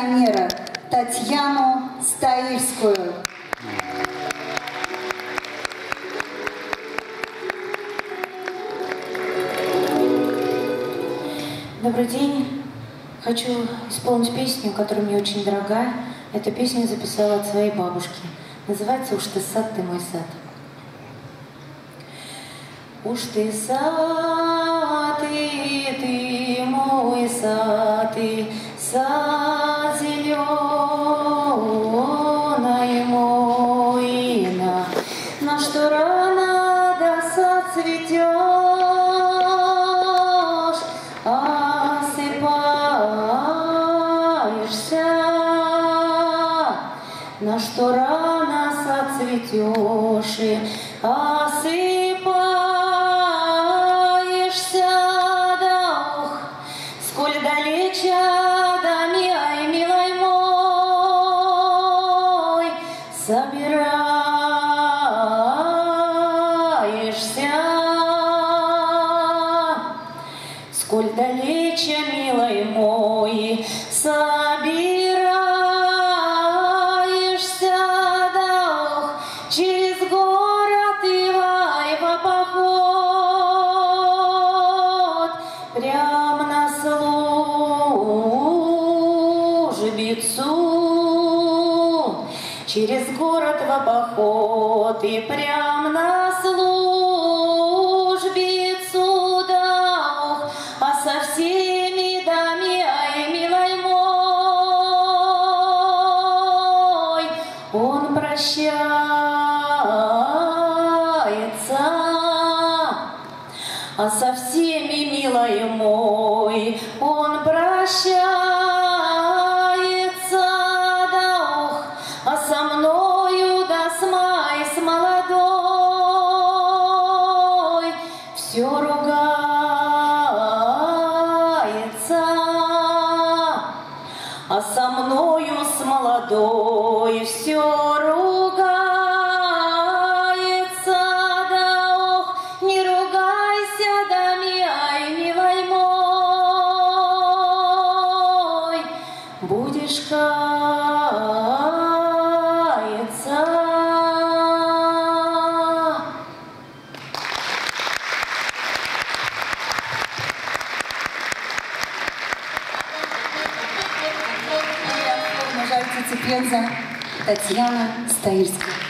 пенсионера Татьяну Стаильскую. Добрый день. Хочу исполнить песню, которая мне очень дорога. Эту песню я записала от своей бабушки. Называется «Уж ты сад, ты мой сад». Уж ты сад, и ты мой сад, и сад зеленый мой, на что рано да сацветешь, осыпаешься, на что рано сацветешь и осыпаешься, да ух, сколь далече да милый мой, собираешься, сколь далече, милый мой, собираешься, да ух, через город Иваева поход, прям на службицу, через город в поход и прям на службицу, да ух, а со всеми дами, ай, милой мой, он прощается, а со всеми, милой мой, он прощается, да ух, а со мною, да с молодой, все ругается, а со мною с молодой все ругается, да ох, не ругайся, да ай, милой мой, будешь каяться. Нажальте Цепенза Татьяна Стаильская.